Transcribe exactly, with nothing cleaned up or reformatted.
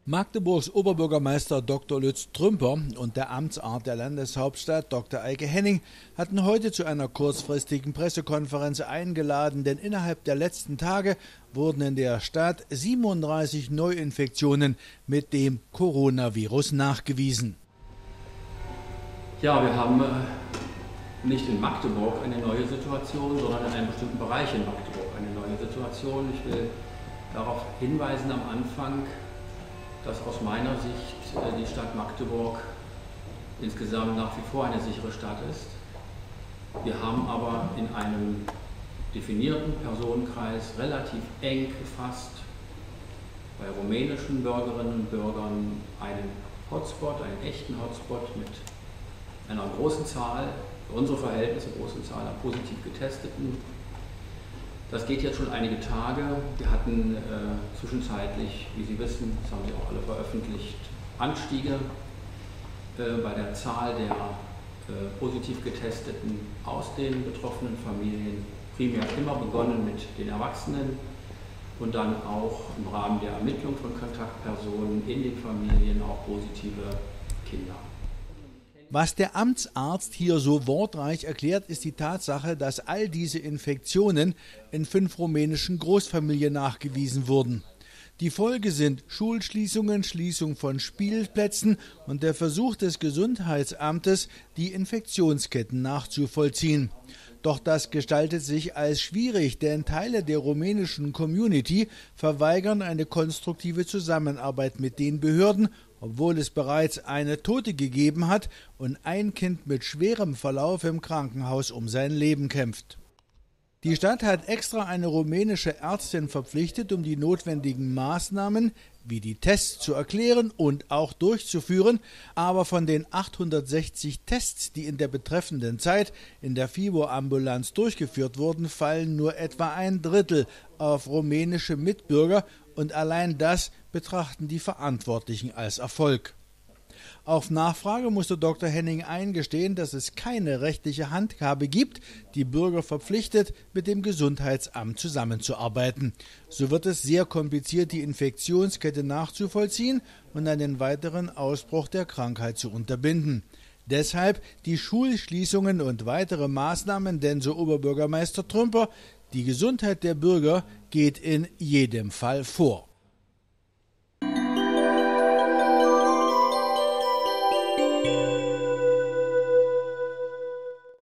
Magdeburgs Oberbürgermeister Doktor Lutz Trümper und der Amtsarzt der Landeshauptstadt Doktor Eike Henning hatten heute zu einer kurzfristigen Pressekonferenz eingeladen, denn innerhalb der letzten Tage wurden in der Stadt siebenunddreißig Neuinfektionen mit dem Coronavirus nachgewiesen. Ja, wir haben äh, nicht in Magdeburg eine neue Situation, sondern in einem bestimmten Bereich in Magdeburg eine neue Situation. Ich will darauf hinweisen am Anfang, dass aus meiner Sicht die Stadt Magdeburg insgesamt nach wie vor eine sichere Stadt ist. Wir haben aber in einem definierten Personenkreis relativ eng gefasst bei rumänischen Bürgerinnen und Bürgern einen Hotspot, einen echten Hotspot mit einer großen Zahl, für unsere Verhältnisse großen Zahl an positiv Getesteten. Das geht jetzt schon einige Tage. Wir hatten äh, zwischenzeitlich, wie Sie wissen, das haben Sie auch alle veröffentlicht, Anstiege äh, bei der Zahl der äh, positiv Getesteten aus den betroffenen Familien. Primär immer begonnen mit den Erwachsenen und dann auch im Rahmen der Ermittlung von Kontaktpersonen in den Familien auch positive Kinder. Was der Amtsarzt hier so wortreich erklärt, ist die Tatsache, dass all diese Infektionen in fünf rumänischen Großfamilien nachgewiesen wurden. Die Folge sind Schulschließungen, Schließung von Spielplätzen und der Versuch des Gesundheitsamtes, die Infektionsketten nachzuvollziehen. Doch das gestaltet sich als schwierig, denn Teile der rumänischen Community verweigern eine konstruktive Zusammenarbeit mit den Behörden, obwohl es bereits eine Tote gegeben hat und ein Kind mit schwerem Verlauf im Krankenhaus um sein Leben kämpft. Die Stadt hat extra eine rumänische Ärztin verpflichtet, um die notwendigen Maßnahmen wie die Tests zu erklären und auch durchzuführen, aber von den achthundertsechzig Tests, die in der betreffenden Zeit in der Fibo-Ambulanz durchgeführt wurden, fallen nur etwa ein Drittel auf rumänische Mitbürger und allein das betrachten die Verantwortlichen als Erfolg. Auf Nachfrage musste Doktor Henning eingestehen, dass es keine rechtliche Handhabe gibt, die Bürger verpflichtet, mit dem Gesundheitsamt zusammenzuarbeiten. So wird es sehr kompliziert, die Infektionskette nachzuvollziehen und einen weiteren Ausbruch der Krankheit zu unterbinden. Deshalb die Schulschließungen und weitere Maßnahmen, denn so Oberbürgermeister Trümper, die Gesundheit der Bürger geht in jedem Fall vor.